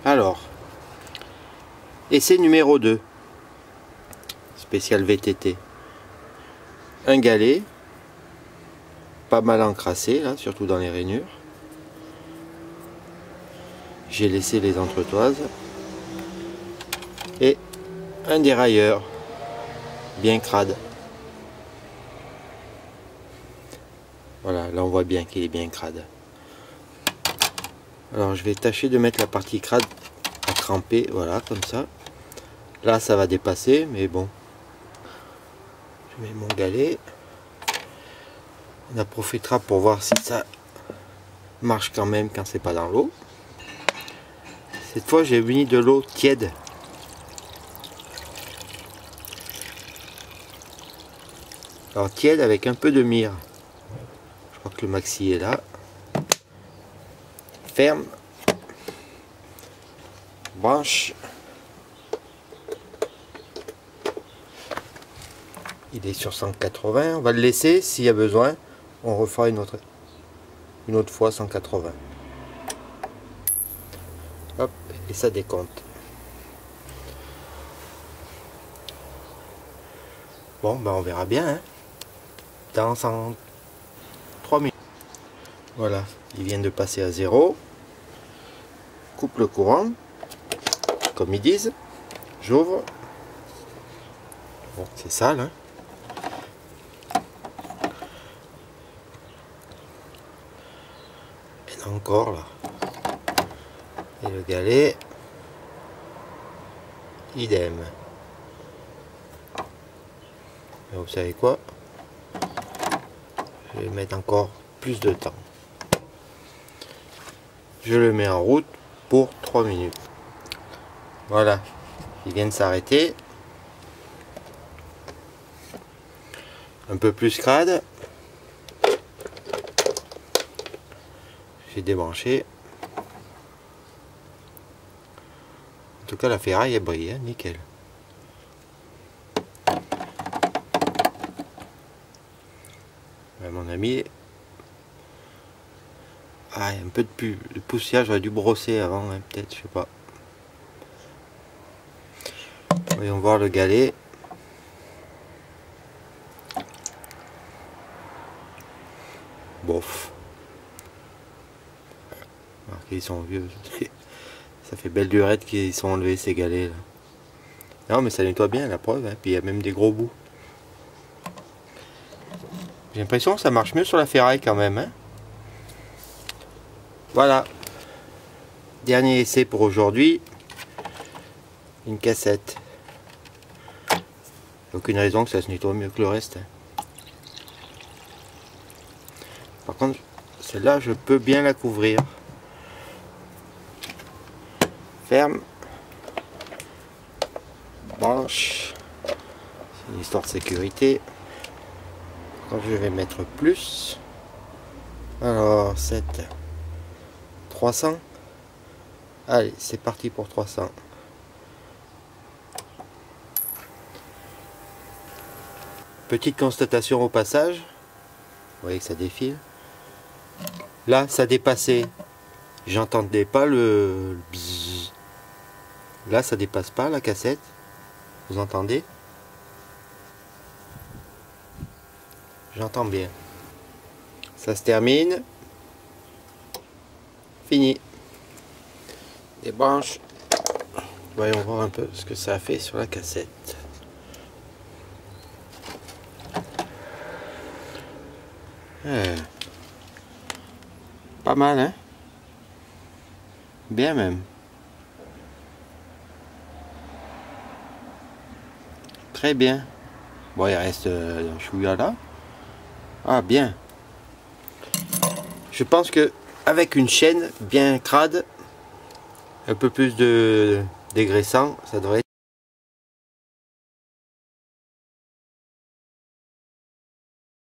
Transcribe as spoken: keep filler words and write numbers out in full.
Alors, essai numéro deux, spécial V T T. Un galet, pas mal encrassé là, surtout dans les rainures. J'ai laissé les entretoises. Et un dérailleur, bien crade. Voilà, là on voit bien qu'il est bien crade. Alors je vais tâcher de mettre la partie crade à cramper, voilà, comme ça. Là ça va dépasser, mais bon. Je mets mon galet. On en profitera pour voir si ça marche quand même quand c'est pas dans l'eau. Cette fois j'ai mis de l'eau tiède. Alors tiède avec un peu de myrrhe. Je crois que le maxi est là. Ferme. Branche. Il est sur cent quatre-vingts. On va le laisser. S'il y a besoin, on refera une autre, une autre fois cent quatre-vingts. Hop, et ça décompte. Bon, ben on verra bien. Hein, dans cent trois minutes. Voilà, il vient de passer à zéro. Coupe le courant, comme ils disent. J'ouvre. Bon, c'est sale, hein. Et encore là. Et le galet, idem. Et vous savez quoi? Je vais mettre encore plus de temps. Je le mets en route pour trois minutes. Voilà, il vient de s'arrêter. Un peu plus crade. J'ai débranché. En tout cas, la ferraille est brillée, hein, nickel. À mon ami, ah, un peu de, de poussière, j'aurais dû brosser avant, hein, peut-être, je sais pas. Voyons voir le galet. Bof. Alors qu'ils sont vieux. Ça fait belle durette qu'ils sont enlevés ces galets là. Non mais ça nettoie bien, la preuve, hein. Puis il y a même des gros bouts. J'ai l'impression que ça marche mieux sur la ferraille quand même, hein. Voilà. Dernier essai pour aujourd'hui. Une cassette. Aucune raison que ça se nettoie mieux que le reste. Par contre, celle-là, je peux bien la couvrir. Ferme. Branche. C'est une histoire de sécurité. Quand je vais mettre plus. Alors, sept. trois cents. Allez, c'est parti pour trois cents. Petite constatation au passage. Vous voyez que ça défile. Là, ça dépassait. J'entendais pas le, le bzzz. Là, ça dépasse pas la cassette. Vous entendez? J'entends bien. Ça se termine. Fini. Des branches. Voyons voir un peu ce que ça a fait sur la cassette. Euh, pas mal, hein? Bien même. Très bien. Bon, il reste euh, un chouïa là. Ah, bien. Je pense que avec une chaîne bien crade, un peu plus de dégraissant, ça devrait être